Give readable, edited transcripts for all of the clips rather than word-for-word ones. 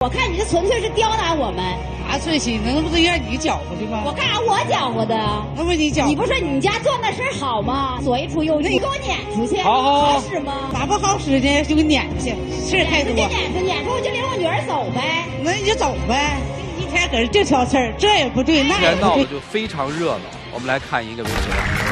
我看你这纯粹是刁难我们。 啥岁数能不能让你搅和的吗？ 我干啥我搅和的？ 那不你搅和？ 你不说你家做那事儿好吗？左一出右一出，你给我撵出去， 好使吗？ 咋不好使呢？就给撵去，事儿太多。 撵出我就领我女儿走呗。 那你就走呗，一天搁这净挑刺儿，这也不对，那也不对。 闹得就非常热闹。我们来看一个微博。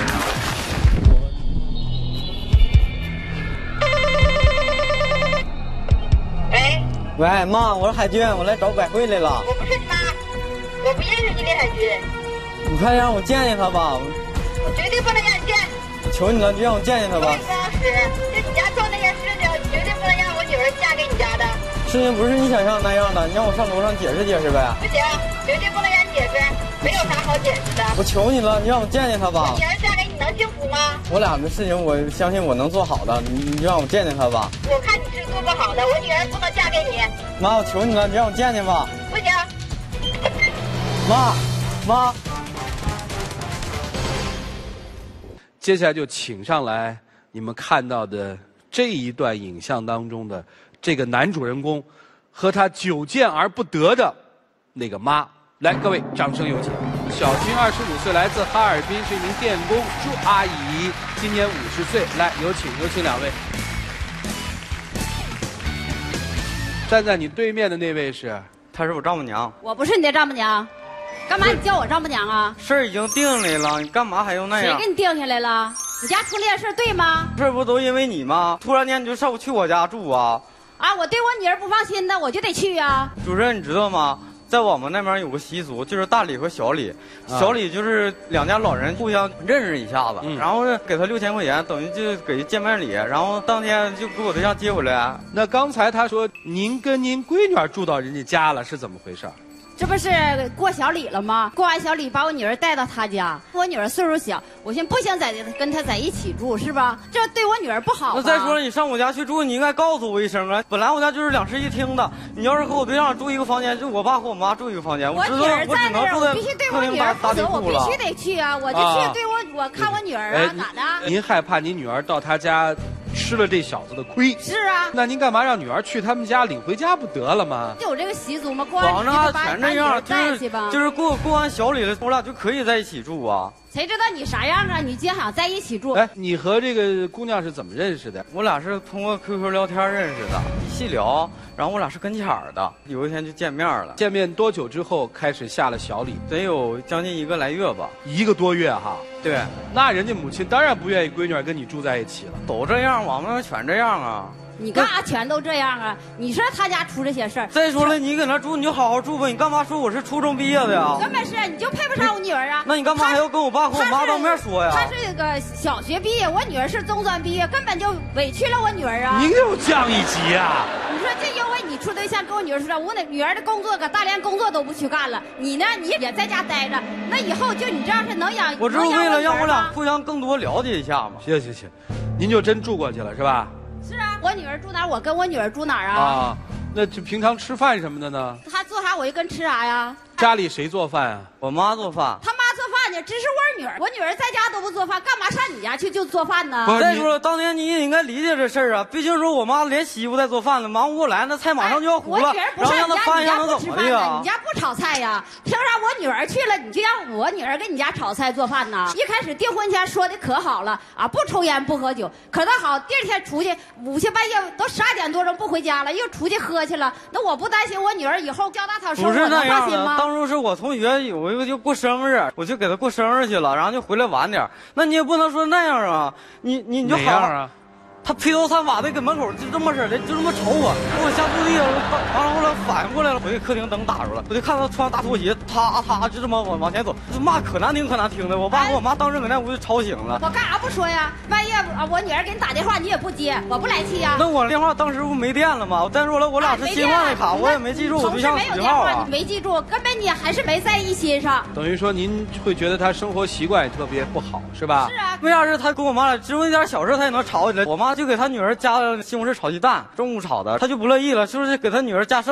喂，妈，我是海军，我来找百惠来了。 我不是你妈，我不认识你李海军。 你快让我见见他吧。 我绝对不能让你见。 求你了，你让我见见他吧。 高老师，就你家做那些事情，绝对不能让我女儿嫁给你家的。 事情不是你想象那样的，你让我上楼上解释解释呗。 不行，绝对不能让你解释，没有啥好解释的。 我求你了，你让我见见他吧。 我女儿嫁给你能幸福吗？ 我俩的事情，我相信我能做好的，你让我见见他吧。 我看你是做不好的，我女儿不能嫁给你。 妈，我求你了，你让我见见吧。 不行。 妈。 接下来就请上来你们看到的这一段影像当中的这个男主人公和他久见而不得的那个妈。来，各位掌声有请。小军25岁，来自哈尔滨，是一名电工，朱阿姨今年50岁。来，有请两位。站在你对面的那位是？ 她是我丈母娘。 我不是你的丈母娘，干嘛你叫我丈母娘啊？ 事儿已经定下来了，你干嘛还用那样？ 谁给你定下来了？你家出这事对吗？ 这不都因为你吗？突然间你就上去我家住啊？ 啊，我对我女儿不放心的，我就得去啊。 主任，你知道吗？在我们那边有个习俗，就是大礼和小礼。小礼就是两家老人互相认识一下子，然后给他6000块钱，等于就给见面礼，然后当天就给我对象接回来。 那刚才他说您跟您闺女住到人家家了，是怎么回事？ 这不是过小礼了吗？过完小礼，把我女儿带到他家。我女儿岁数小，我现在不想跟她在一起住，是吧？这对我女儿不好。 那再说了，你上我家去住，你应该告诉我一声啊！本来我家就是2室1厅的，你要是和我对象住一个房间，就我爸和我妈住一个房间。 我女儿在那儿，我必须对我女儿负责，我必须得去啊！我就去对我看我女儿啊，咋的？ 您害怕您女儿到他家吃了这小子的亏？ 是啊。 那您干嘛让女儿去他们家领回家不得了吗？ 有这个习俗吗？过完礼就把全这样， 带去吧。 就是过完小礼了，我俩就可以在一起住啊。 谁知道你啥样啊？你竟想在一起住？ 哎，你和这个姑娘是怎么认识的？ 我俩是通过 QQ 聊天认识的，细聊，然后我俩是跟前儿的，有一天就见面了。 见面多久之后开始下了小礼？ 得有将近1个来月吧。 1个多月哈。 对。 那人家母亲当然不愿意闺女跟你住在一起了。 都这样，我们全这样啊。 你干啥全都这样啊？你说他家出这些事儿。 再说了，你搁那住你就好好住吧，你干嘛说我是初中毕业的呀？ 根本是你就配不上我女儿啊！ 那你干嘛还要跟我爸和我妈当面说呀？ 他是这个小学毕业，我女儿是中专毕业，根本就委屈了我女儿啊！ 您又降一级啊！ 你说这因为你处对象跟我女儿说，我女儿的工作搁大连工作都不去干了，你呢你也在家待着，那以后就你这样是能养？ 我这是为了让我俩互相更多了解一下嘛。 行，您就真住过去了是吧？ 是啊，我女儿住哪儿，我跟我女儿住哪儿啊？ 啊，那就平常吃饭什么的呢？ 她做啥我就跟吃啥呀。 家里谁做饭啊？ 我妈做饭。 她妈做饭呢，只是我女儿。我女儿在家都不做饭，干嘛上你家去就做饭呢？ 再说了，当年你也应该理解这事儿啊。毕竟说我妈连媳妇在做饭了，忙不过来，那菜马上就要糊了。 我女儿不上你家不吃饭呢，你家不炒菜呀？凭啥我女儿去了，你就让我女儿给你家炒菜做饭呢？一开始订婚前说的可好了啊，不抽烟不喝酒，可倒好，第2天出去午夜半夜都12点多钟不回家了，又出去喝去了。那我不担心我女儿以后交大草生活，能放心吗？ 当初是我同学有一个就过生日，我就给他过生日去了，然后就回来晚点。那你也不能说那样啊，你就好样啊。 他披头散发的搁门口就这么式的，就这么瞅我，我下注意了，完了后来反应过来了，我给客厅灯打着了，我就看他穿大拖鞋，他就这么往前走，这骂可难听的，我爸和我妈当时搁那屋就吵醒了。 我干啥不说呀？半夜我女儿给你打电话你也不接，我不来气呀。 那我电话当时不没电了吗？再说了，我俩是新换的卡，我也没记住我对象手机号啊。你没记住，根本你还是没在意心上。 等于说您会觉得他生活习惯也特别不好，是吧？ 是啊。 为啥是他跟我妈俩只有一点小事他也能吵起来？我妈就给他女儿加了西红柿炒鸡蛋，中午炒的，他就不乐意了，是不是给他女儿加剩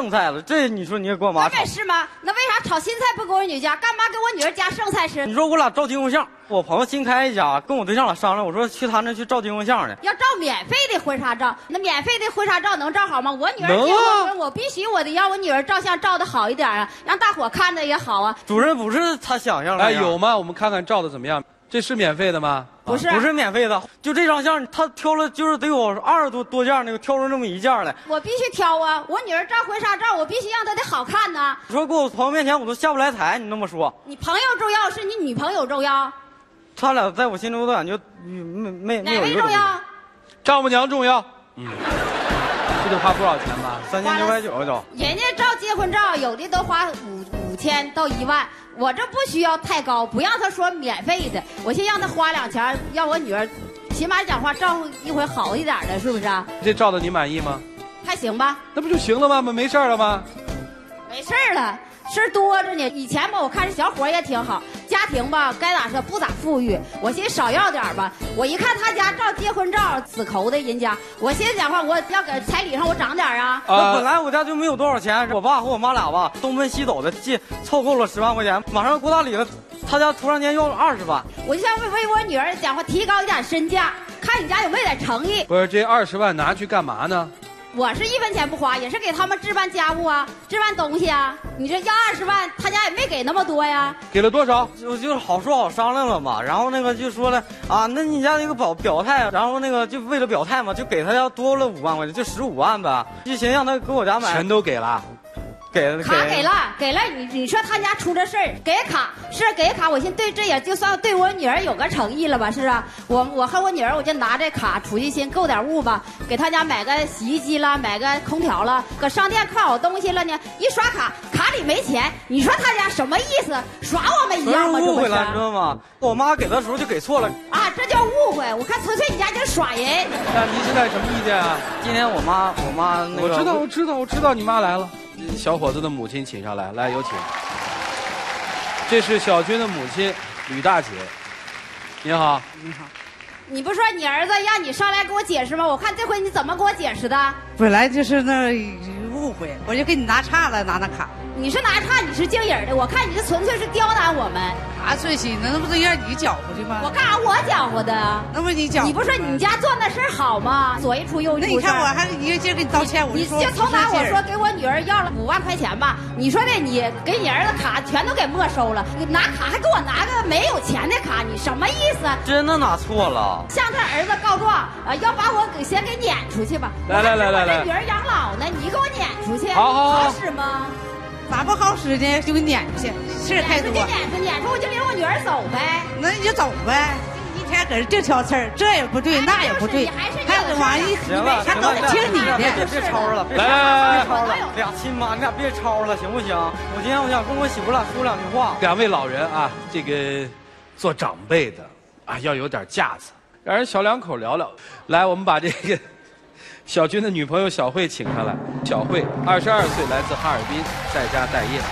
剩菜了，这你说你也给我妈炒？ 是吗？那为啥炒新菜不给我女家？干嘛给我女儿夹剩菜吃？ 你说我俩照结婚相，我朋友新开一家，跟我对象俩商量，我说去他那去照结婚相去。 要照免费的婚纱照，那免费的婚纱照能照好吗？我女儿结婚，我必须我得让我女儿照相照的好一点啊，让大伙看着也好啊。 主任不是他想象的。 哎，有吗？我们看看照的怎么样？这是免费的吗？ 不是， 不是免费的，就这张相，他挑了就是得有20多件，那个挑出这么一件来。 我必须挑啊！我女儿照婚纱照，我必须让她得好看呐。 你说搁我朋友面前我都下不来台，你那么说。 你朋友重要是你女朋友重要？ 他俩在我心里我都感觉没哪位重要？ 丈母娘重要。这得花多少钱吧 ？3990都。 人家照结婚照，有的都花5000到1万。我这不需要太高，不让他说免费的，我先让他花2钱，让我女儿起码讲话照顾一回好一点的，是不是？ 这照的你满意吗？ 还行吧。 那不就行了吗？没事了吗？ 没事了。事儿多着呢，以前吧，我看这小伙也挺好，家庭吧该咋说不咋富裕，我寻思少要点吧。我一看他家照结婚照，死抠的人家，我寻思讲话我要搁彩礼上我涨点啊。 那本来我家就没有多少钱，我爸和我妈俩吧东奔西走的借凑够了10万块钱，马上过大礼了，他家突然间要20万， 我就想为我女儿讲话提高一点身价，看你家有没有点诚意。 不是，这20万拿去干嘛呢？ 我是1分钱不花，也是给他们置办家务啊，置办东西啊。你这要20万，他家也没给那么多呀。 给了多少？ 就是好说好商量了嘛。然后那个就说了啊，那你家那个表态，然后那个就为了表态嘛，就给他家多了5万块钱，就15万呗。就寻思让他给我家买， 全都给了。 卡给了，你说他家出这事儿，给卡是给卡，我寻思对这也就算对我女儿有个诚意了吧，是啊，我和我女儿我就拿这卡出去先购点物吧，给他家买个洗衣机啦，买个空调了，搁商店看好东西了呢，一刷卡里没钱，你说他家什么意思？耍我们一样吗？ 误会了，你知道吗？我妈给的时候就给错了啊，这叫误会。我看纯粹你家就是耍人。 那您现在什么意见啊？ 今天我妈那个， 我知道你妈来了。小伙子的母亲请上来，来有请。这是小军的母亲吕大姐，您好。 你好。 你不说你儿子让你上来给我解释吗？我看这回你怎么给我解释的？ 本来就是那误会，我就给你拿差了，拿卡。 你是拿差，你是经营的，我看你这纯粹是刁难我们。 啥最新的？那不是让你搅和的吗？ 我干啥我搅和的？ 那不你搅和？ 你不说你家做那事儿好吗？左一出右一出。 那你看我还一个劲给你道歉， 你就从哪我说给我女儿要了5万块钱吧？你说的你给你儿子卡全都给没收了，你拿卡还给我拿个没有钱的卡，你什么意思？ 真的拿错了。 向他儿子告状，要把我先给撵出去吧。 来， 我这女儿养老呢，你给我撵出去， 好使吗？ 咋不好使呢？就给撵出去，事儿太多。 撵出我就领我女儿走呗。 那你就走呗。一天搁这净挑刺儿，这也不对，那也不对，还有这玩意儿，还都得听你的。 别吵了，别吵了，俩亲妈，你俩别吵了，行不行？我今天我想跟我媳妇俩说2句话。 2位老人啊，这个做长辈的啊，要有点架子，让人小两口聊聊。来，我们把这个小军的女朋友小慧请上来。小慧22岁，来自哈尔滨，在家待业。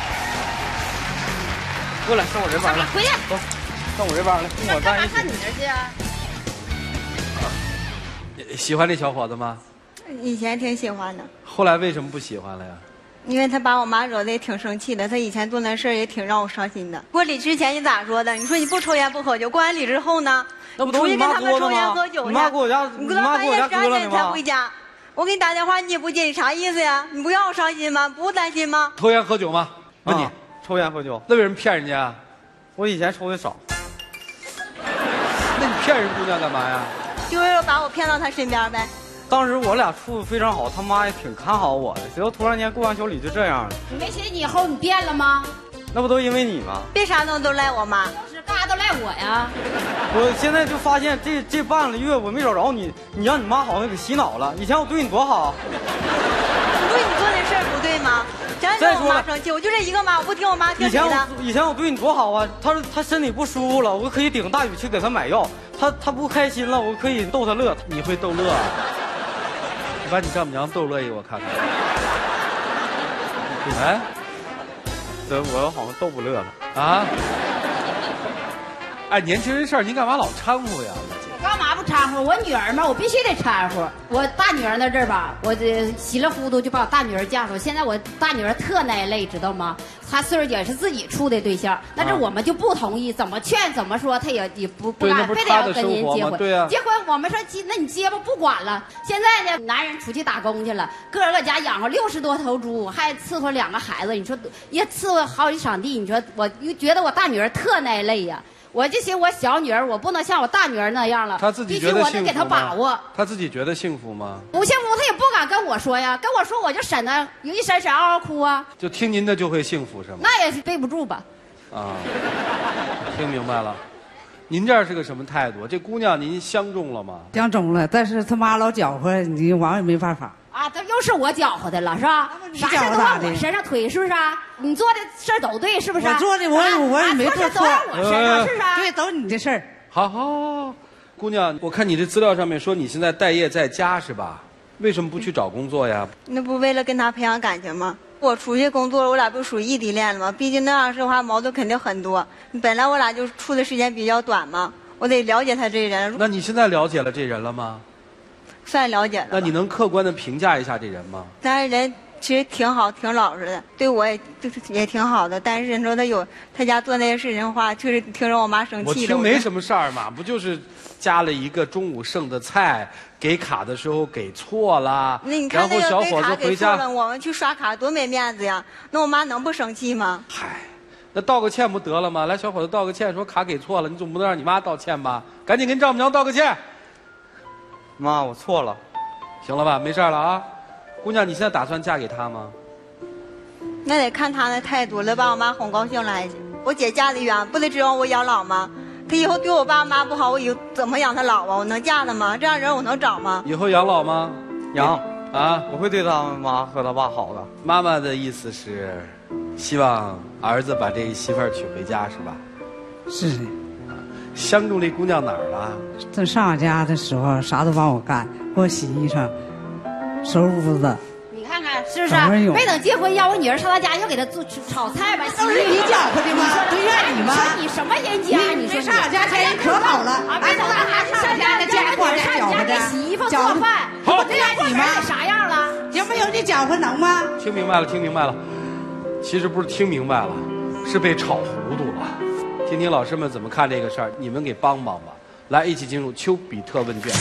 过来，上我这边来。 回去。 走，上我这边来，跟我在一起。 看你那去啊？ 喜欢这小伙子吗？ 以前挺喜欢的。 后来为什么不喜欢了呀？ 因为他把我妈惹得也挺生气的，他以前做那事儿也挺让我伤心的。过礼之前你咋说的？你说你不抽烟不喝酒，过完礼之后呢？ 那不都是你妈说的吗？你妈给我家， 你搁半夜12点才回家，我给你打电话你也不接，你啥意思呀？你不让我伤心吗？不担心吗？ 抽烟喝酒吗？问你， 抽烟喝酒。 那为什么骗人家？ 我以前抽的少。 那你骗人姑娘干嘛呀？ 就为了把我骗到他身边呗。 当时我俩处的非常好，他妈也挺看好我的，谁知道突然间过完小礼就这样了。 你没寻思你以后你变了吗？ 那不都因为你吗？ 别啥都赖我妈， 是干啥都赖我呀。 我现在就发现这半个月我没找着你，你让你妈好像给洗脑了。以前我对你多好。 我对你做的事儿不对吗？真让我妈生气，我就这一个妈，我不听我妈听谁的？ 以前我对你多好啊！她身体不舒服了，我可以顶大雨去给她买药。她不开心了，我可以逗她乐。 你会逗乐啊？你把你丈母娘逗乐一个我看看。哎， 我好像逗不乐了啊！哎，年轻人事儿您干嘛老掺和呀？ 我干嘛不掺掺和。我女儿嘛，我必须得掺和。我大女儿那阵儿吧，我这稀里糊涂就把我大女儿嫁出去。现在我大女儿特耐累，知道吗？她岁数也是自己处的对象，但是我们就不同意，怎么劝怎么说，她也不干，非得要跟人结婚。 对呀， 结婚我们说那你结吧，不管了。现在呢，男人出去打工去了，个家养活60多头猪，还伺候2个孩子，你说也伺候好几场地，你说我就觉得我大女儿特耐累呀。我就寻我小女儿，我不能像我大女儿那样了。 她自己觉得幸福吗？ 必须我得给她把握。 她自己觉得幸福吗？ 不幸福，她也不敢跟我说呀。跟我说，我就婶子有一婶嗷嗷哭啊。 就听您的就会幸福是吗？ 那也是背不住吧。 啊，听明白了。您这是个什么态度？这姑娘您相中了吗？ 相中了，但是他妈老搅和，你王也没办法。 啊，这又是我搅和的了，是吧？啥事都往我身上推，是不是啊？你做的事儿都对，是不是？ 我做的我也没做错， 都让我身上，是不是？ 对，都是你的事儿。 好，姑娘，我看你这资料上面说你现在待业在家是吧？为什么不去找工作呀？ 那不为了跟他培养感情吗？我出去工作，我俩不属于异地恋了吗？毕竟那样式的话，矛盾肯定很多。本来我俩就处的时间比较短嘛，我得了解他这人。 那你现在了解了这人了吗？ 算了解了。 那你能客观的评价一下这人吗？ 但是人其实挺好，挺老实的，对我也挺好的。但是你说他家做那些事情的话，确实挺让我妈生气的。 我听没什么事儿嘛，不就是加了一个中午剩的菜，给卡的时候给错了， 那你看那个给卡给错了，我们去刷卡多没面子呀！那我妈能不生气吗？ 嗨，那道个歉不得了吗？来，小伙子道个歉，说卡给错了，你总不能让你妈道歉吧？赶紧跟丈母娘道个歉。 妈，我错了， 行了吧？没事了啊。姑娘，你现在打算嫁给他吗？ 那得看他那态度了，把我妈哄高兴了还行。我姐嫁得远，不得指望我养老吗？他以后对我爸妈不好，我以后怎么养他老啊？我能嫁他吗？这样人我能找吗？ 以后养老吗？ 养啊！ 我会对他妈和他爸好的。 妈妈的意思是，希望儿子把这媳妇儿娶回家，是吧？ 是的。 相中这姑娘哪儿了？ 她上我家的时候，啥都帮我干，给我洗衣裳、收拾屋子。 你看看是不是？没等结婚，要我女儿上他家，要给她做炒菜吧？ 都是你搅和的吗？都怨你吗？ 你什么人家？你说上我家前人可好了， 没等他还是上家的家管上家给洗衣服做饭， 好， 这怨你吗？啥样了？ 有没有你搅和能吗？ 听明白了，听明白了。其实不是听明白了，是被炒糊涂了。听听老师们怎么看这个事儿，你们给帮帮吧。来，一起进入丘比特问卷。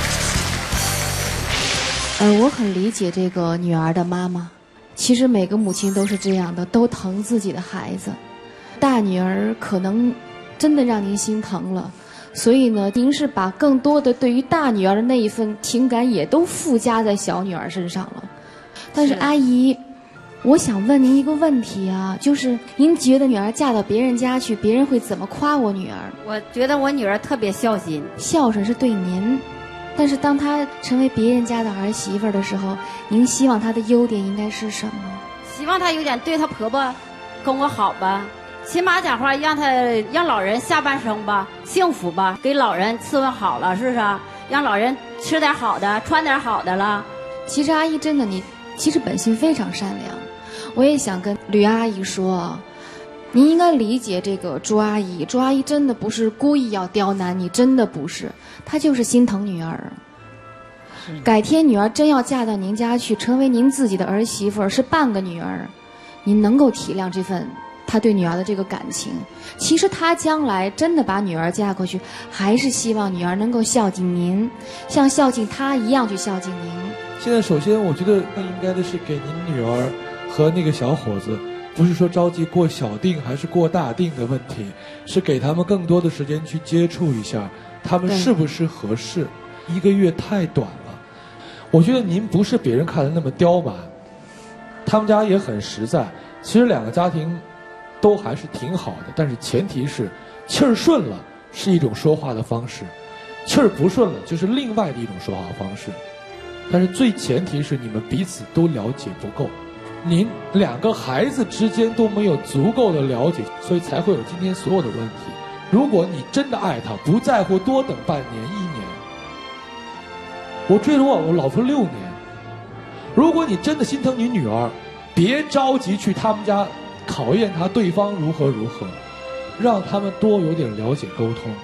我很理解这个女儿的妈妈。其实每个母亲都是这样的，都疼自己的孩子。大女儿可能真的让您心疼了，所以呢，您是把更多的对于大女儿的那一份情感也都附加在小女儿身上了。但是阿姨，我想问您一个问题啊，就是您觉得女儿嫁到别人家去，别人会怎么夸我女儿？ 我觉得我女儿特别孝心， 孝顺是对您。但是当她成为别人家的儿媳妇的时候，您希望她的优点应该是什么？ 希望她有点对她婆婆跟我好吧，起码讲话让老人下半生吧幸福吧，给老人伺候好了，是不是？让老人吃点好的，穿点好的了。 其实阿姨真的，你其实本性非常善良。我也想跟吕阿姨说，您应该理解这个朱阿姨。朱阿姨真的不是故意要刁难你，真的不是，她就是心疼女儿。改天女儿真要嫁到您家去，成为您自己的儿媳妇，是半个女儿，您能够体谅这份她对女儿的这个感情。其实她将来真的把女儿嫁过去，还是希望女儿能够孝敬您，像孝敬她一样去孝敬您。 现在首先我觉得更应该的是给您女儿和那个小伙子，不是说着急过小定还是过大定的问题，是给他们更多的时间去接触一下，他们是不是合适。1个月太短了，我觉得您不是别人看的那么刁蛮，他们家也很实在。其实2个家庭都还是挺好的，但是前提是气儿顺了是一种说话的方式，气儿不顺了就是另外的一种说话方式。但是最前提是你们彼此都了解不够，您2个孩子之间都没有足够的了解，所以才会有今天所有的问题。如果你真的爱他，不在乎多等半年1年。我追了我老婆6年。如果你真的心疼你女儿，别着急去他们家考验他对方如何，让他们多有点了解沟通。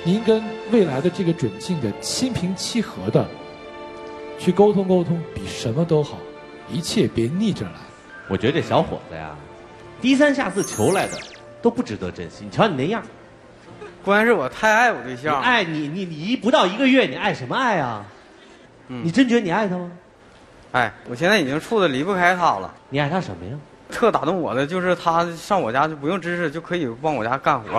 您跟未来的这个准信的心平气和的去沟通沟通，比什么都好，一切别逆着来。 我觉得这小伙子呀，低三下四求来的都不值得珍惜。你瞧你那样， 关键是我太爱我对象。 爱你不到1个月，你爱什么爱啊？你真觉得你爱他吗？ 哎，我现在已经处的离不开他了。 你爱他什么呀？ 特打动我的就是他上我家就不用知识就可以帮我家干活。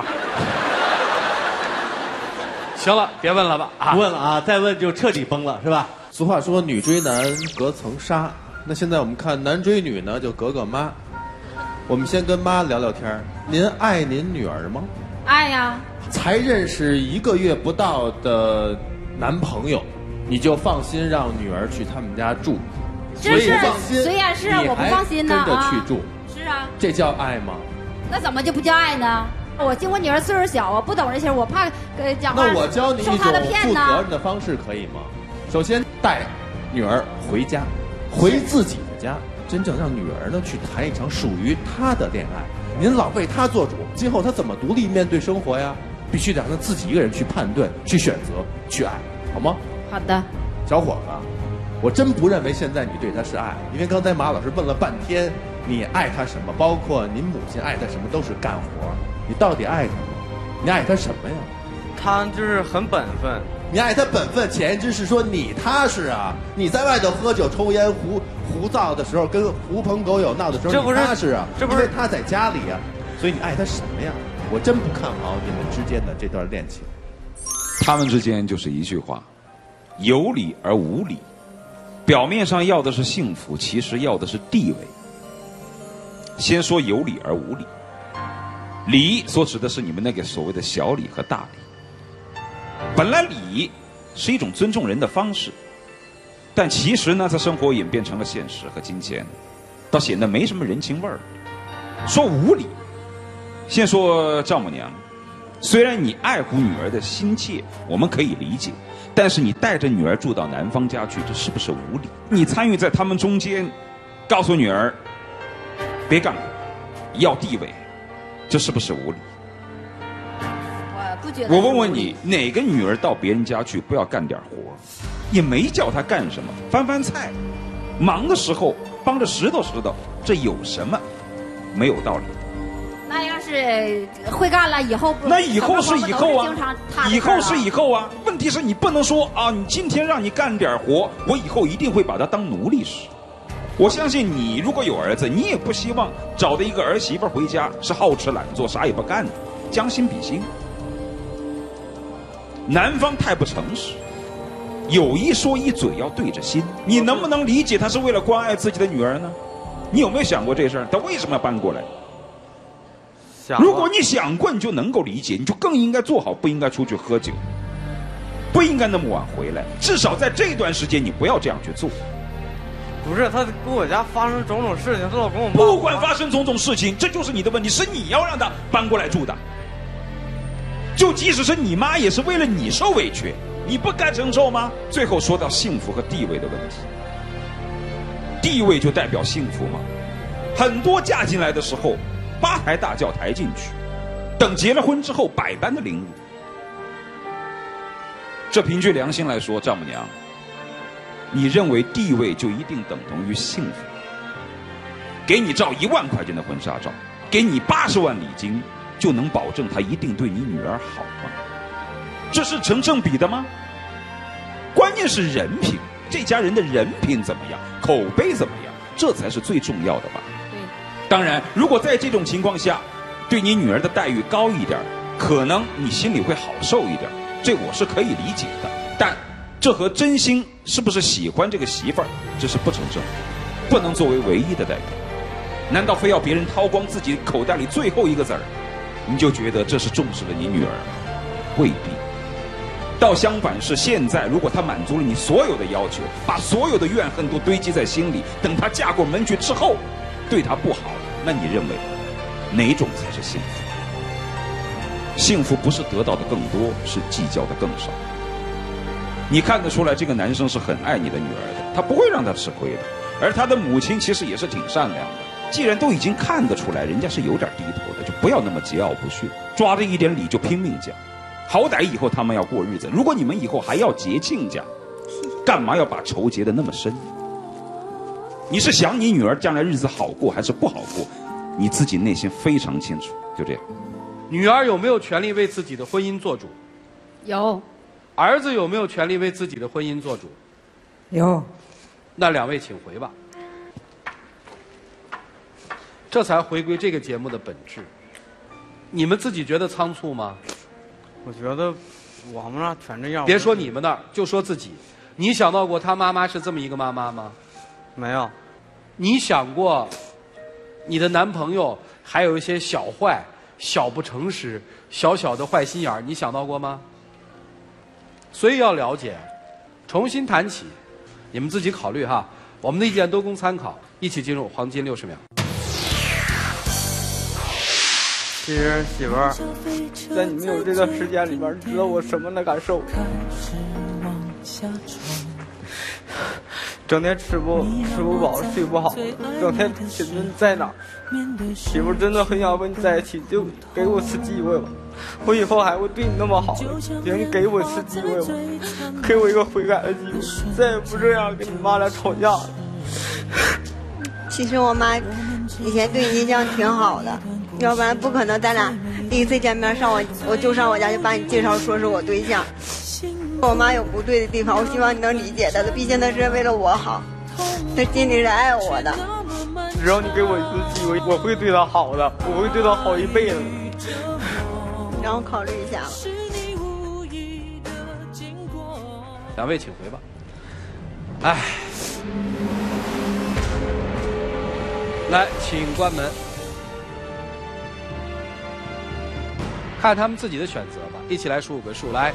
行了，别问了吧， 不问了啊，再问就彻底崩了，是吧？ 俗话说女追男隔层纱，那现在我们看男追女呢，就隔个妈。我们先跟妈聊聊天。您爱您女儿吗？ 爱呀。 才认识1个月不到的男朋友，你就放心让女儿去他们家住？ 这是虽然是我不放心呢， 跟着去住。 是啊。 这叫爱吗？ 那怎么就不叫爱呢？我经过女儿岁数小，我不懂这些，我怕讲话那我教你一种负责任的方式，可以吗？首先带女儿回家，回自己的家，真正让女儿呢去谈一场属于她的恋爱。您老为她做主，今后她怎么独立面对生活呀？必须得让她自己一个人去判断、去选择、去爱，好吗？ 好的。 小伙子，我真不认为现在你对她是爱，因为刚才马老师问了半天，你爱她什么？包括您母亲爱她什么，都是干活。你到底爱她吗？你爱她什么呀？ 她就是很本分。 你爱她本分，潜意识是说你踏实啊。你在外头喝酒、抽烟、胡造的时候，跟狐朋狗友闹的时候，你踏实啊。这不是她在家里啊，所以你爱她什么呀？我真不看好你们之间的这段恋情。 他们之间就是一句话：有理而无理。表面上要的是幸福，其实要的是地位。先说有理而无理。礼所指的是你们那个所谓的小礼和大礼。本来礼是一种尊重人的方式，但其实呢，在生活演变成了现实和金钱，倒显得没什么人情味儿。说无理，先说丈母娘，虽然你爱护女儿的心切，我们可以理解，但是你带着女儿住到男方家去，这是不是无理？你参与在他们中间，告诉女儿别干了，要地位。这是不是无理？ 我不觉得。 我问问你，哪个女儿到别人家去不要干点活？也没叫她干什么，翻翻菜，忙的时候帮着拾掇拾掇，这有什么没有道理？ 那要是会干了以后不？ 那以后是以后啊，以后是以后啊。问题是你不能说啊，你今天让你干点活，我以后一定会把它当奴隶使。我相信你如果有儿子，你也不希望找的一个儿媳妇回家是好吃懒做啥也不干的，将心比心。男方太不诚实，有一说一，嘴要对着心。你能不能理解他是为了关爱自己的女儿呢？你有没有想过这事儿？他为什么要搬过来？如果你想过，你就能够理解，你就更应该做好不应该出去喝酒，不应该那么晚回来，至少在这段时间你不要这样去做。 不是，他跟我家发生种种事情，他老跟我不管发生种种事情，这就是你的问题，是你要让他搬过来住的。就即使是你妈，也是为了你受委屈，你不该承受吗？最后说到幸福和地位的问题，地位就代表幸福吗？很多嫁进来的时候8抬大轿抬进去，等结了婚之后百般的凌辱。这凭据良心来说，丈母娘，你认为地位就一定等同于幸福？给你照1万块钱的婚纱照，给你80万礼金，就能保证他一定对你女儿好吗？这是成正比的吗？关键是人品，这家人的人品怎么样，口碑怎么样，这才是最重要的吧。 对。 当然，如果在这种情况下，对你女儿的待遇高一点，可能你心里会好受一点，这我是可以理解的。但这和真心是不是喜欢这个媳妇儿，这是不成正比，不能作为唯一的代表。难道非要别人掏光自己口袋里最后一个子儿，你就觉得这是重视了你女儿？未必。倒相反是，现在如果她满足了你所有的要求，把所有的怨恨都堆积在心里，等她嫁过门去之后对她不好，那你认为哪种才是幸福？幸福不是得到的更多，是计较的更少。你看得出来这个男生是很爱你的女儿的，他不会让她吃亏的。而他的母亲其实也是挺善良的，既然都已经看得出来人家是有点低头的，就不要那么桀骜不驯，抓着一点理就拼命讲。 好歹以后他们要过日子。如果你们以后还要结亲家，干嘛要把仇结得那么深？你是想你女儿将来日子好过还是不好过？你自己内心非常清楚。就这样。 女儿有没有权利为自己的婚姻做主？ 有。 儿子有没有权利为自己的婚姻做主？ 有。 那两位请回吧。这才回归这个节目的本质。你们自己觉得仓促吗？ 我觉得我们那全这样。 别说你们那儿，就说自己。你想到过他妈妈是这么一个妈妈吗？ 没有。 你想过，你的男朋友还有一些小坏、小不诚实、小小的坏心眼儿，你想到过吗？所以要了解，重新谈起，你们自己考虑哈。我们的意见都供参考，一起进入黄金60秒。 其实媳妇儿，在你没有这段时间里边，知道我什么的感受？整天吃不饱，睡不好，整天寻思在哪儿。媳妇真的很想跟你在一起，就给我次机会吧。我以后还会对你那么好的，请给我次机会吧，给我一个悔改的机会，再也不这样跟你妈俩吵架了。 其实我妈以前对你印象挺好的，要不然不可能咱俩第一次见面我就上我家就把你介绍说是我对象。我妈有不对的地方，我希望你能理解她的，毕竟她是为了我好，她心里是爱我的。 只要你给我一次机会，我会对她好的，我会对她好一辈子。 让我考虑一下吧。 两位请回吧。哎，来，请关门，看他们自己的选择吧。一起来数5个数，来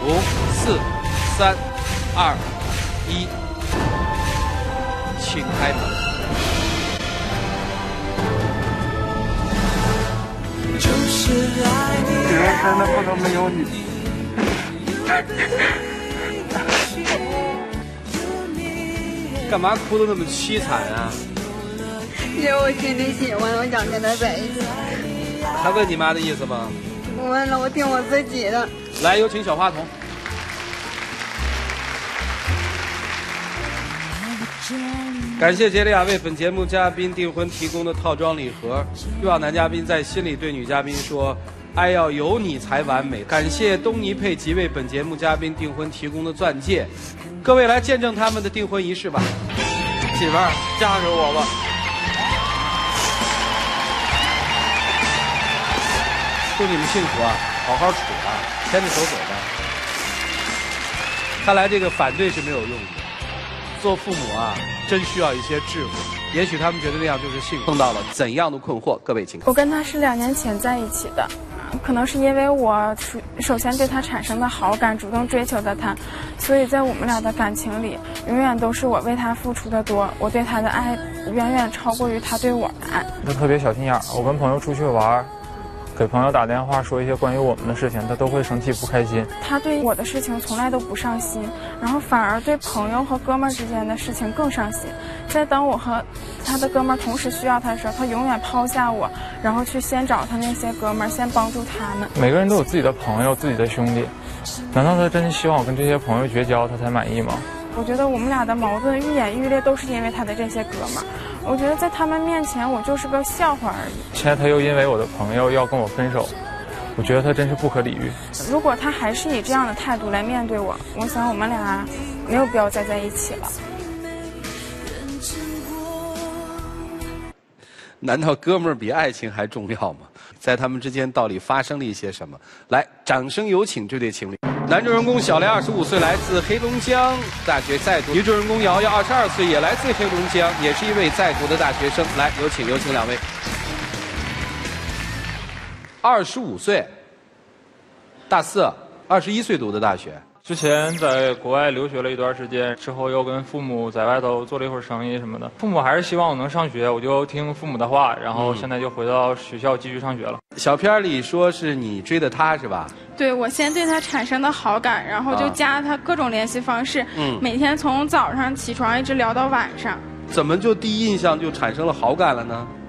，5、4、3、2、1，请开门。 女儿真的不能没有你。 干嘛哭得那么凄惨啊？ 因为我心里喜欢，我想跟他在一起。 还问你妈的意思吗？ 不问了，我听我自己的。 来，有请小话筒。感谢杰利亚为本节目嘉宾订婚提供的套装礼盒，希望男嘉宾在心里对女嘉宾说：“爱要有你才完美。”感谢东尼佩吉为本节目嘉宾订婚提供的钻戒，各位来见证他们的订婚仪式吧。 媳妇儿，嫁给我吧。 祝你们幸福啊，好好处啊，牵着手走吧。看来这个反对是没有用的。做父母啊，真需要一些智慧。也许他们觉得那样就是幸福。碰到了怎样的困惑？各位请看。 我跟他是2年前在一起的，可能是因为我首先对他产生的好感，主动追求的他，所以在我们俩的感情里，永远都是我为他付出的多，我对他的爱远远超过于他对我的爱。 他特别小心眼儿，我跟朋友出去玩，给朋友打电话说一些关于我们的事情，他都会生气不开心。 他对我的事情从来都不上心，然后反而对朋友和哥们儿之间的事情更上心。在当我和他的哥们儿同时需要他的时候，他永远抛下我，然后去先找他那些哥们儿，先帮助他们。 每个人都有自己的朋友，自己的兄弟，难道他真希望我跟这些朋友绝交，他才满意吗？ 我觉得我们俩的矛盾愈演愈烈，都是因为他的这些哥们儿。我觉得在他们面前，我就是个笑话而已。 现在他又因为我的朋友要跟我分手，我觉得他真是不可理喻。 如果他还是以这样的态度来面对我，我想我们俩没有必要再在一起了。 难道哥们儿比爱情还重要吗？在他们之间到底发生了一些什么？来，掌声有请这对情侣。男主人公小雷25岁，来自黑龙江大学在读；女主人公瑶瑶22岁，也来自黑龙江，也是一位在读的大学生。来，有请两位。25岁，大四，21岁读的大学。 之前在国外留学了一段时间，之后又跟父母在外头做了一会儿生意什么的。父母还是希望我能上学，我就听父母的话，然后现在就回到学校继续上学了。 小片里说是你追的他是吧？ 对，我先对他产生的好感，然后就加他各种联系方式，每天从早上起床一直聊到晚上。 怎么就第一印象就产生了好感了呢？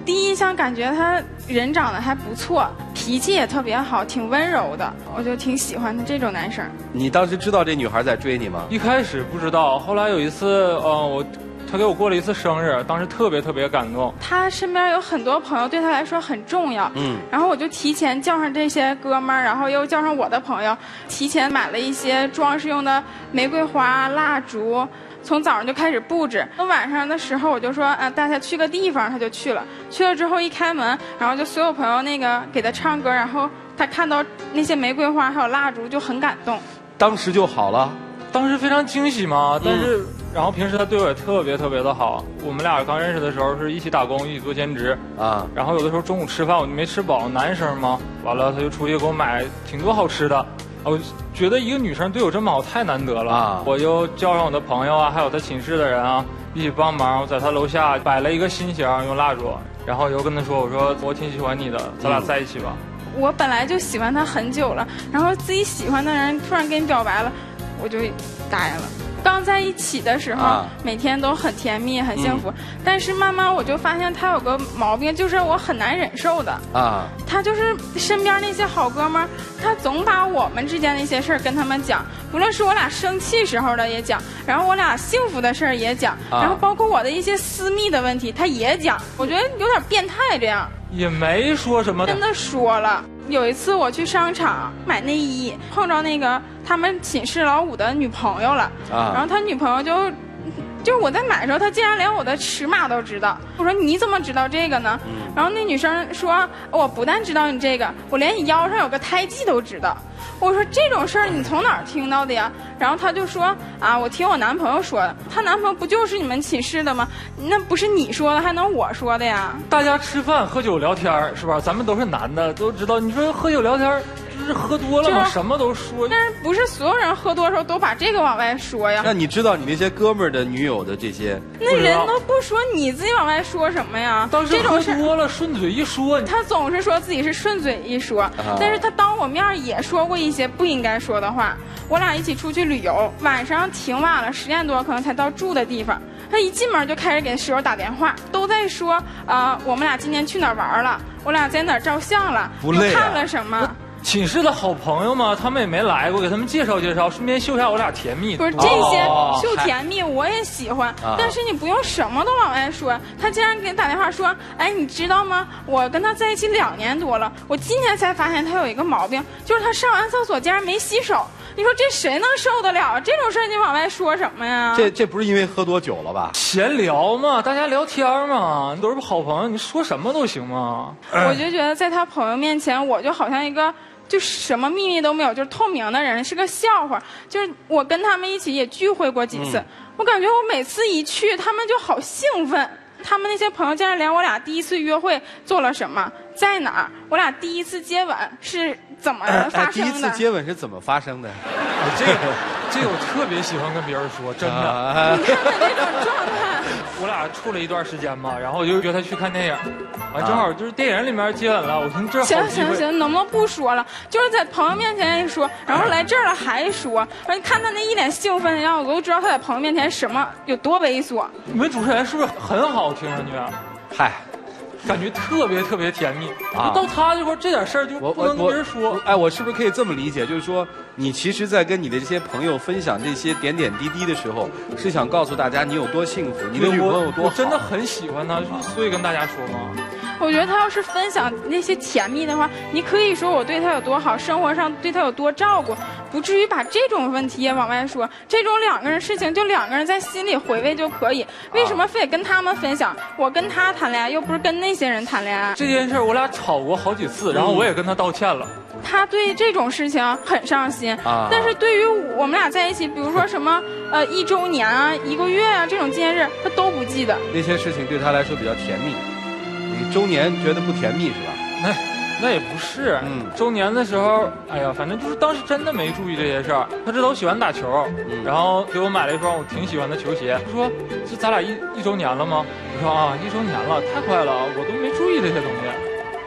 第一印象感觉他人长得还不错，脾气也特别好，挺温柔的，我就挺喜欢他这种男生。 你当时知道这女孩在追你吗？ 一开始不知道，后来有一次，他给我过了一次生日，当时特别感动。 他身边有很多朋友，对他来说很重要。然后我就提前叫上这些哥们儿，然后又叫上我的朋友，提前买了一些装饰用的玫瑰花、蜡烛。从早上就开始布置，晚上的时候我就说，带他去个地方，他就去了。去了之后一开门，然后就所有朋友给他唱歌，然后他看到那些玫瑰花还有蜡烛就很感动。 当时就好了， 当时非常惊喜嘛。但是，然后平时他对我也特别的好。我们俩刚认识的时候是一起打工，一起做兼职啊。然后有的时候中午吃饭我就没吃饱，男生嘛，完了他就出去给我买挺多好吃的。我觉得一个女生对我这么好太难得了啊！我就叫上我的朋友啊，还有他寝室的人啊，一起帮忙。我在他楼下摆了一个心形，用蜡烛，然后又跟他说：“我说我挺喜欢你的，咱俩在一起吧。” 我本来就喜欢他很久了，然后自己喜欢的人突然跟你表白了，我就答应了。刚在一起的时候，每天都很甜蜜、很幸福。但是慢慢我就发现他有个毛病，就是我很难忍受的啊。他就是身边那些好哥们儿，他总把我们之间的一些事儿跟他们讲，无论是我俩生气时候的也讲，然后我俩幸福的事儿也讲，然后包括我的一些私密的问题他也讲。我觉得有点变态这样。 也没说什么， 真的说了。有一次我去商场买内衣，碰着他们寝室老五的女朋友了，然后他女朋友就我在买的时候，他竟然连我的尺码都知道。我说你怎么知道这个呢？然后那女生说，我不但知道你这个，我连你腰上有个胎记都知道。我说这种事儿你从哪儿听到的呀？然后他就说我听我男朋友说的。他男朋友不就是你们寝室的吗？那不是你说的，还能我说的呀？ 大家吃饭喝酒聊天是吧？咱们都是男的，都知道。你说喝酒聊天，就是喝多了嘛，什么都说。 但是不是所有人喝多的时候都把这个往外说呀？ 那你知道你那些哥们儿的女友的这些？ 那人都不说，你自己往外说什么呀？ 当时喝多了，顺嘴一说。 他总是说自己是顺嘴一说，但是他当我面也说过一些不应该说的话。我俩一起出去旅游，晚上挺晚了，10点多可能才到住的地方。他一进门就开始给室友打电话，都在说我们俩今天去哪儿玩了，我俩在哪儿照相了，又看了什么。 寝室的好朋友嘛，他们也没来过，给他们介绍介绍，顺便秀一下我俩甜蜜。 不是这些秀甜蜜我也喜欢，但是你不用什么都往外说。他竟然给打电话说，你知道吗？我跟他在一起2年多了，我今天才发现他有一个毛病，就是他上完厕所竟然没洗手。你说这谁能受得了？这种事儿你往外说什么呀？ 这不是因为喝多酒了吧？ 闲聊嘛，大家聊天嘛，都是好朋友，你说什么都行嘛。 我就觉得在他朋友面前，我就好像一个就什么秘密都没有，就是透明的人，是个笑话。就是我跟他们一起也聚会过几次，我感觉我每次一去，他们就好兴奋。他们那些朋友竟然连我俩第一次约会做了什么，在哪儿，我俩第一次接吻是怎么发生的？ 第一次接吻是怎么发生的？ 这个我特别喜欢跟别人说，真的。 你看他这种状态。 我俩处了一段时间嘛，然后我就约他去看电影，完正好就是电影里面接吻了，我听这好机会。 行，能不能不说了？就是在朋友面前一说，然后来这儿了还说，你看他那一脸兴奋的样子，我都知道他在朋友面前什么有多猥琐。 你们主持人是不是很好听上去？ 嗨。 感觉特别甜蜜啊！到他这块这点事儿就不能跟别人说。 我是不是可以这么理解？就是说，你其实，在跟你的这些朋友分享这些点点滴滴的时候，是想告诉大家你有多幸福，你的女朋友有多好。 我真的很喜欢他，所以跟大家说嘛。 我觉得他要是分享那些甜蜜的话，你可以说我对他有多好，生活上对他有多照顾，不至于把这种问题也往外说。这种2个人事情，就2个人在心里回味就可以。为什么非得跟他们分享？我跟他谈恋爱，又不是跟那些人谈恋爱。 这件事我俩吵过好几次，然后我也跟他道歉了。 他对这种事情很上心，但是对于我们俩在一起，比如说什么1周年啊、1个月啊这种纪念日，他都不记得。 那些事情对他来说比较甜蜜。你周年觉得不甜蜜是吧？ 那也不是，周年的时候，哎呀，反正就是当时真的没注意这些事儿。他知道我喜欢打球，然后给我买了一双我挺喜欢的球鞋。他说：“是咱俩一周年了吗？”我说：“1周年了，太快了，我都没注意这些东西。”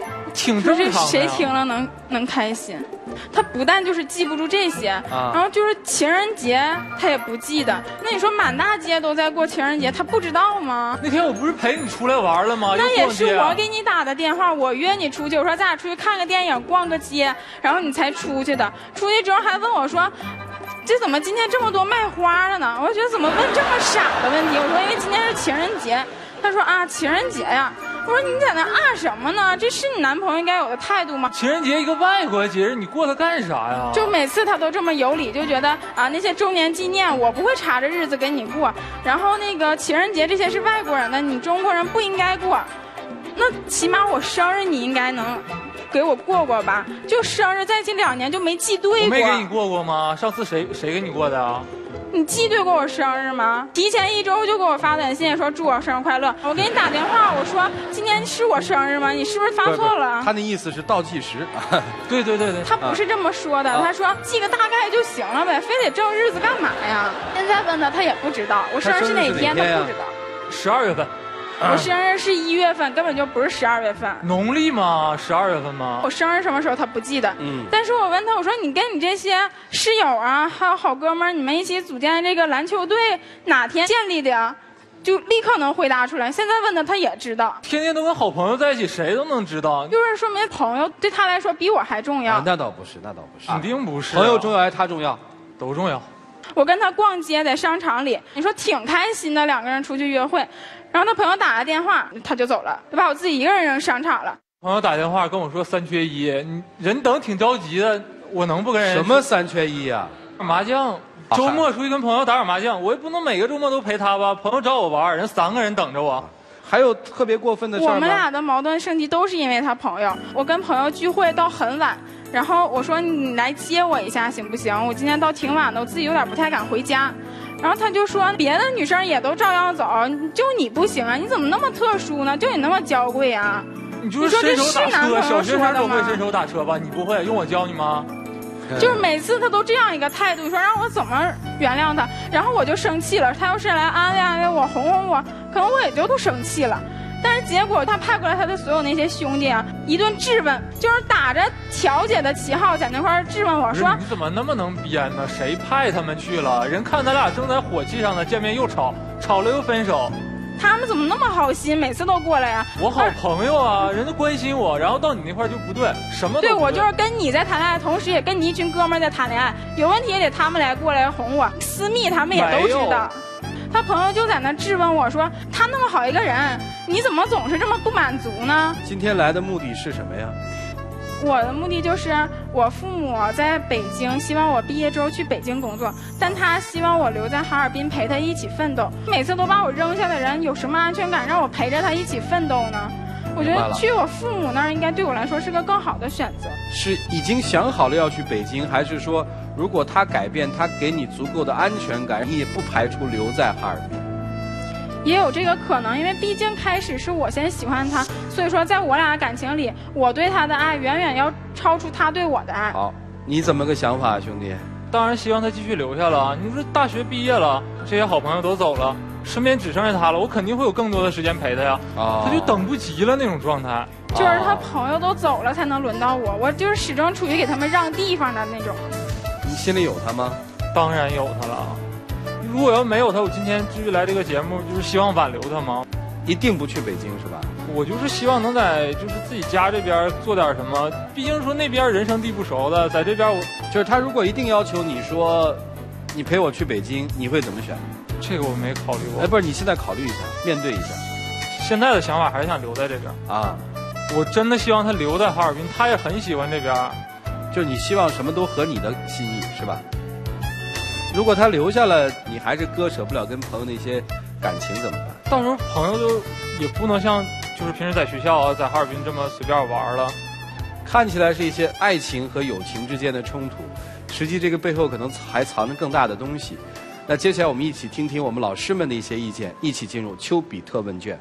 挺正常的。 谁听了能开心？他不但就是记不住这些，然后就是情人节他也不记得。那你说满大街都在过情人节，他不知道吗？ 那天我不是陪你出来玩了吗？ 那也是我给你打的电话，我约你出去，我说咱俩出去看个电影、逛个街，然后你才出去的。出去之后还问我说，这怎么今天这么多卖花的呢？我觉得怎么问这么傻的问题？我说因为今天是情人节。他说啊，情人节呀。我说你在那什么呢？这是你男朋友应该有的态度吗？ 情人节一个外国节日，你过它干啥呀？ 就每次他都这么有理，就觉得啊那些周年纪念我不会查着日子给你过，然后那个情人节这些是外国人的，你中国人不应该过。那起码我生日你应该能给我过过吧？就生日在一起2年就没记对过。 我没给你过过吗？上次谁给你过的啊？ 你记对过我生日吗？提前1周就给我发短信说祝我生日快乐。我给你打电话，我说今天是我生日吗？你是不是发错了？ 他那意思是倒计时。 对。 他不是这么说的，他说记个大概就行了呗，非得正日子干嘛呀？现在问他也不知道，我生日是哪天他不知道。 12月份。 我生日是1月份，根本就不是12月份。 农历吗？12月份吗？ 我生日什么时候他不记得。但是我问他，我说你跟你这些室友啊，还有好哥们儿，你们一起组建这个篮球队哪天建立的呀？就立刻能回答出来。现在问他也知道。 天天都跟好朋友在一起，谁都能知道。 就是说明朋友对他来说比我还重要。 那倒不是， 肯定不是。 朋友重要还是他重要？ 都重要。 我跟他逛街，在商场里，你说挺开心的，2个人出去约会。然后他朋友打了电话，他就走了，就把我自己一个人扔商场了。 朋友打电话跟我说3缺1，你人等挺着急的，我能不跟人？ 什么3缺1呀？ 麻将，周末出去跟朋友打麻将，我也不能每个周末都陪他吧。朋友找我玩，人3个人等着我。 还有特别过分的事吗？ 我们俩的矛盾升级都是因为他朋友。我跟朋友聚会到很晚，然后我说你来接我一下行不行？我今天到挺晚的，我自己有点不太敢回家。然后他就说别的女生也都照样走，就你不行啊？你怎么那么特殊呢？就你那么娇贵啊？ 你就是伸手打车，小学生都会伸手打车吧？你不会，用我教你吗？ 就是每次他都这样一个态度，说让我怎么原谅他，然后我就生气了。他要是来安慰安慰我、哄哄我，可能我也就不生气了。但是结果他派过来他的所有那些兄弟啊，一顿质问，就是打着调解的旗号在那块质问我说：“ 你怎么那么能编呢？谁派他们去了？人看咱俩正在火气上呢，见面又吵，吵了又分手。 他们怎么那么好心，每次都过来呀？ 我好朋友啊，人家关心我，然后到你那块就不对，什么都不对。 对，我就是跟你在谈恋爱，同时也跟你一群哥们在谈恋爱，有问题也得他们来过来哄我，私密他们也都知道。”他朋友就在那质问我说：“他那么好一个人，你怎么总是这么不满足呢？” 今天来的目的是什么呀？ 我的目的就是我父母在北京，希望我毕业之后去北京工作，但他希望我留在哈尔滨陪他一起奋斗。每次都把我扔下的人，有什么安全感让我陪着他一起奋斗呢？我觉得去我父母那儿应该对我来说是个更好的选择。 是已经想好了要去北京，还是说如果他改变，他给你足够的安全感，你也不排除留在哈尔滨？ 也有这个可能，因为毕竟开始是我先喜欢他，所以说在我俩感情里，我对他的爱远远要超出他对我的爱。 好，你怎么个想法，兄弟？ 当然希望他继续留下了。你说大学毕业了，这些好朋友都走了，身边只剩下他了，我肯定会有更多的时间陪他呀。他就等不及了那种状态。 就是他朋友都走了，才能轮到我，我就是始终处于给他们让地方的那种。 你心里有他吗？ 当然有他了。如果要没有他，我今天继续来这个节目，就是希望挽留他吗？ 一定不去北京是吧？ 我就是希望能在就是自己家这边做点什么，毕竟说那边人生地不熟的，在这边我就是他如果一定要求你说，你陪我去北京，你会怎么选？ 这个我没考虑过。 哎，不是，你现在考虑一下，面对一下。 现在的想法还是想留在这边啊。 我真的希望他留在哈尔滨，他也很喜欢这边。 就是你希望什么都合你的心意是吧？如果他留下了，你还是割舍不了跟朋友那些感情怎么办？ 到时候朋友就也不能像就是平时在学校啊，在哈尔滨这么随便玩了。 看起来是一些爱情和友情之间的冲突，实际这个背后可能还藏着更大的东西。那接下来我们一起听听我们老师们的一些意见，一起进入丘比特问卷。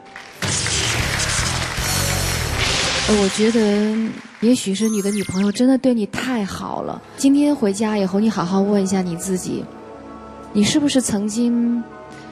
我觉得也许是你的女朋友真的对你太好了。今天回家以后，你好好问一下你自己，你是不是曾经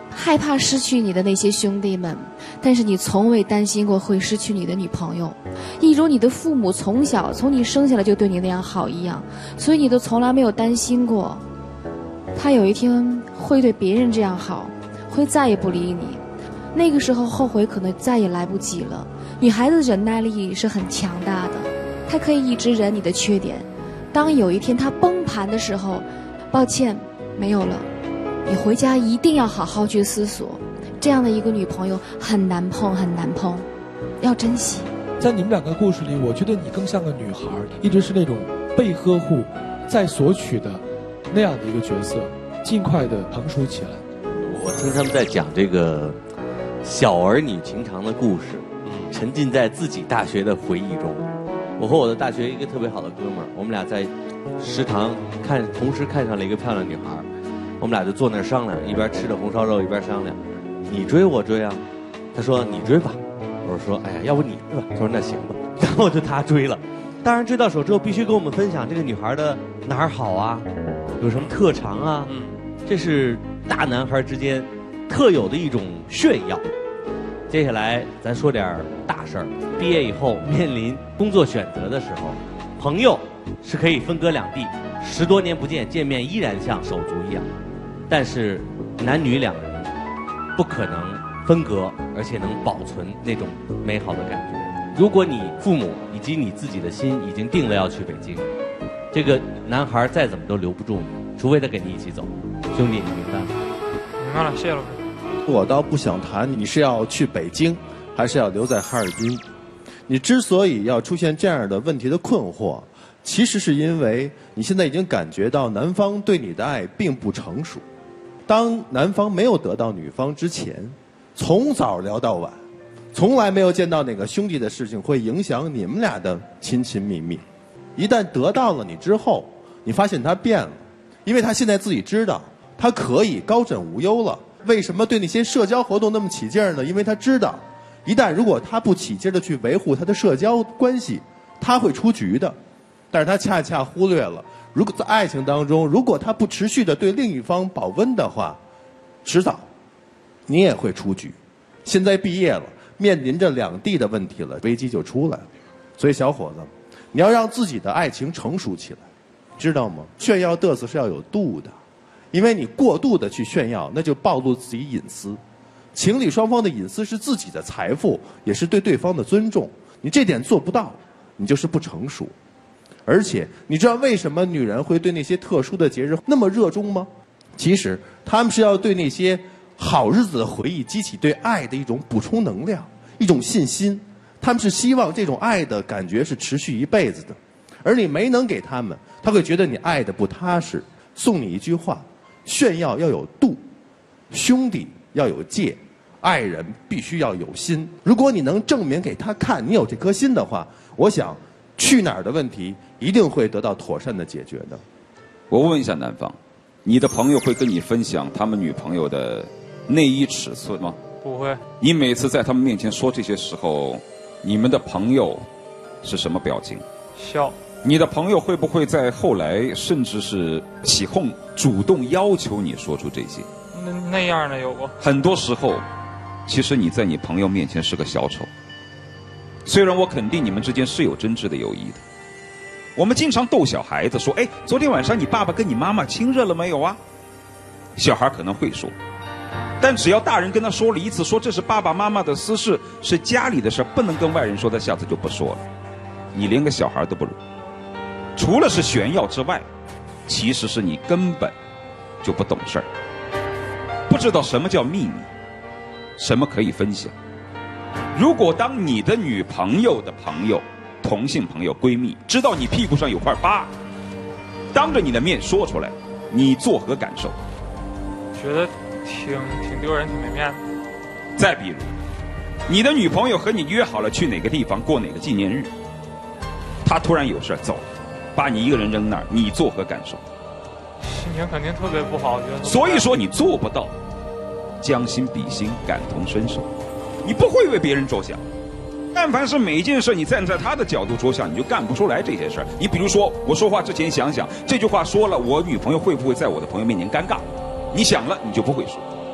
害怕失去你的那些兄弟们，但是你从未担心过会失去你的女朋友，一如你的父母从小从你生下来就对你那样好一样，所以你都从来没有担心过他有一天会对别人这样好，会再也不理你。那个时候后悔可能再也来不及了。女孩子忍耐力是很强大的，她可以一直忍你的缺点，当有一天她崩盘的时候，抱歉，没有了，你回家一定要好好去思索，这样的一个女朋友很难碰，很难碰，要珍惜。 在你们两个故事里，我觉得你更像个女孩，一直是那种被呵护、在索取的那样的一个角色，尽快的成熟起来。 我听他们在讲这个小儿女情长的故事，沉浸在自己大学的回忆中。我和我的大学一个特别好的哥们儿，我们俩在食堂同时看上了一个漂亮女孩，我们俩就坐那儿商量，一边吃着红烧肉一边商量，你追我追啊？他说你追吧，我说哎呀，要不你追吧？他说那行吧，然后就他追了。当然追到手之后，必须跟我们分享这个女孩的哪儿好啊，有什么特长啊，这是大男孩之间特有的一种炫耀。接下来咱说点大事儿。毕业以后面临工作选择的时候，朋友是可以分隔两地，10多年不见，见面依然像手足一样。但是男女两人不可能分隔，而且能保存那种美好的感觉。如果你父母以及你自己的心已经定了要去北京，这个男孩再怎么都留不住你，除非他跟你一起走。兄弟，你明白吗？ 明白了，谢谢老师。 我倒不想谈你是要去北京，还是要留在哈尔滨。你之所以要出现这样的问题的困惑，其实是因为你现在已经感觉到男方对你的爱并不成熟。当男方没有得到女方之前，从早聊到晚，从来没有见到哪个兄弟的事情会影响你们俩的亲亲密密。一旦得到了你之后，你发现他变了，因为他现在自己知道他可以高枕无忧了。为什么对那些社交活动那么起劲呢？因为他知道一旦如果他不起劲的去维护他的社交关系，他会出局的。但是他恰恰忽略了，如果在爱情当中，如果他不持续的对另一方保温的话，迟早你也会出局。现在毕业了，面临着两地的问题了，危机就出来了。所以小伙子，你要让自己的爱情成熟起来，知道吗？炫耀嘚瑟是要有度的，因为你过度的去炫耀，那就暴露自己隐私。情侣双方的隐私是自己的财富，也是对对方的尊重。你这点做不到，你就是不成熟。而且你知道为什么女人会对那些特殊的节日那么热衷吗？其实她们是要对那些好日子的回忆激起对爱的一种补充能量，一种信心。她们是希望这种爱的感觉是持续一辈子的，而你没能给他们，他会觉得你爱的不踏实。送你一句话：炫耀要有度，兄弟要有戒，爱人必须要有心。如果你能证明给他看你有这颗心的话，我想去哪儿的问题一定会得到妥善的解决的。 我问一下男方，你的朋友会跟你分享他们女朋友的内衣尺寸吗？ 不会。 你每次在他们面前说这些时候，你们的朋友是什么表情？ 笑。 你的朋友会不会在后来甚至是起哄，主动要求你说出这些？ 那样的有过。 很多时候，其实你在你朋友面前是个小丑。虽然我肯定你们之间是有真挚的友谊的。我们经常逗小孩子说：“哎，昨天晚上你爸爸跟你妈妈亲热了没有啊？”小孩可能会说，但只要大人跟他说了一次，说这是爸爸妈妈的私事，是家里的事，不能跟外人说，他下次就不说了。你连个小孩都不如。除了是炫耀之外，其实是你根本就不懂事儿，不知道什么叫秘密，什么可以分享。如果当你的女朋友的朋友、同性朋友、闺蜜知道你屁股上有块疤，当着你的面说出来，你作何感受？ 觉得挺丢人，挺没面子。 再比如，你的女朋友和你约好了去哪个地方过哪个纪念日，她突然有事走了，把你一个人扔那儿，你作何感受？ 心情肯定特别不好，觉得。 所以说你做不到将心比心，感同身受，你不会为别人着想。但凡是每一件事你站在他的角度着想，你就干不出来这些事儿。你比如说，我说话之前想想，这句话说了，我女朋友会不会在我的朋友面前尴尬？你想了，你就不会说。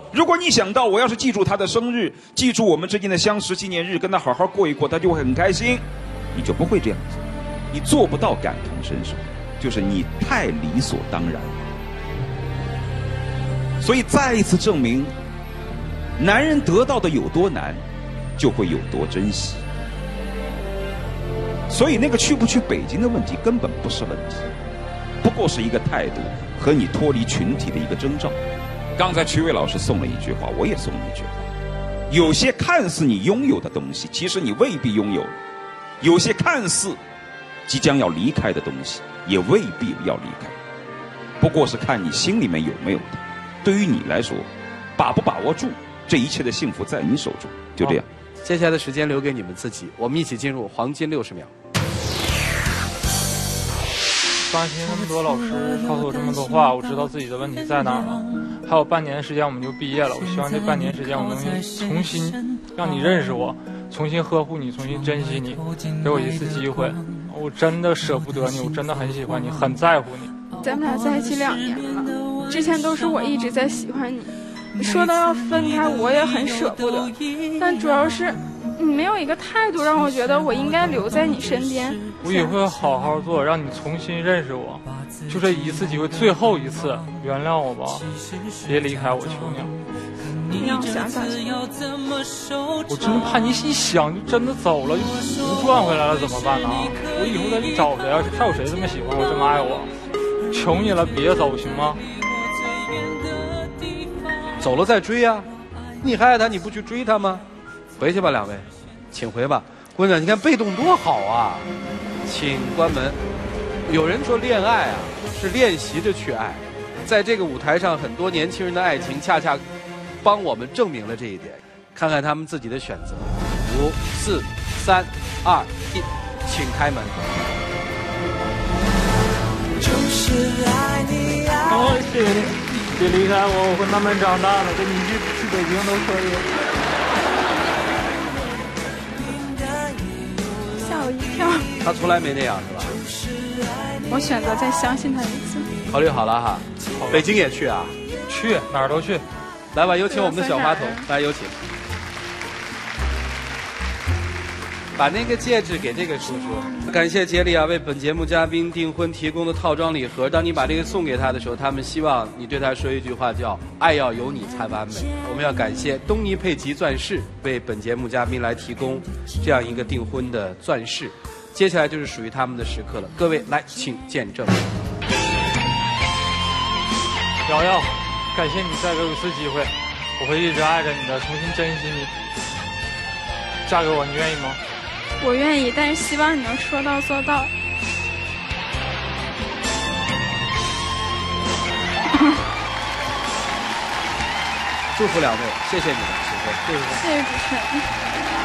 如果你想到我要是记住他的生日，记住我们之间的相识纪念日，跟他好好过一过，他就会很开心，你就不会这样子。你做不到感同身受，就是你太理所当然了。所以再一次证明，男人得到的有多难，就会有多珍惜。所以那个去不去北京的问题根本不是问题，不过是一个态度和你脱离群体的一个征兆。刚才曲伟老师送了一句话，我也送了一句话：有些看似你拥有的东西，其实你未必拥有；有些看似即将要离开的东西，也未必要离开。不过是看你心里面有没有它。对于你来说，把不把握住，这一切的幸福在你手中。就这样。 接下来的时间留给你们自己，我们一起进入黄金60秒。 关心那么多老师告诉我这么多话，我知道自己的问题在哪儿了。还有半年的时间我们就毕业了，我希望这半年时间我能重新让你认识我，重新呵护你，重新珍惜你，给我一次机会。我真的舍不得你，我真的很喜欢你，很在乎你。 咱们俩在一起2年了，之前都是我一直在喜欢你，说到要分开我也很舍不得，但主要是你没有一个态度让我觉得我应该留在你身边。 我也会好好做，让你重新认识我，就这一次机会，最后一次，原谅我吧，别离开我，求你。 你让我想想， 我真的怕你一想就真的走了，就不转回来了，怎么办呢？我以后再去找谁啊？还有谁这么喜欢我，这么爱我？求你了，别走行吗？ 走了再追啊！你还爱他，你不去追他吗？回去吧，两位，请回吧。姑娘，你看被动多好啊！请关门。有人说恋爱啊是练习着去爱，在这个舞台上，很多年轻人的爱情恰恰帮我们证明了这一点。看看他们自己的选择。5、4、3、2、1，请开门。 就是爱你啊！ 哦，谢谢你，别离开我，我会慢慢长大的，跟你去北京都可以。 吓我一跳。 他从来没那样是吧？ 我选择再相信他一次。 考虑好了哈，北京也去啊？ 去哪儿都去。 来吧，有请我们的小花童，来有请。把那个戒指给这个叔叔。感谢杰里啊为本节目嘉宾订婚提供的套装礼盒。当你把这个送给他的时候，他们希望你对他说一句话，叫“爱要有你才完美”。我们要感谢东尼佩吉钻饰为本节目嘉宾来提供这样一个订婚的钻饰。接下来就是属于他们的时刻了，各位来，请见证。 瑶瑶，感谢你再给我一次机会，我会一直爱着你的，重新珍惜你。嫁给我，你愿意吗？ 我愿意，但是希望你能说到做到。 祝福两位，谢谢你们，谢谢， 谢谢主持人。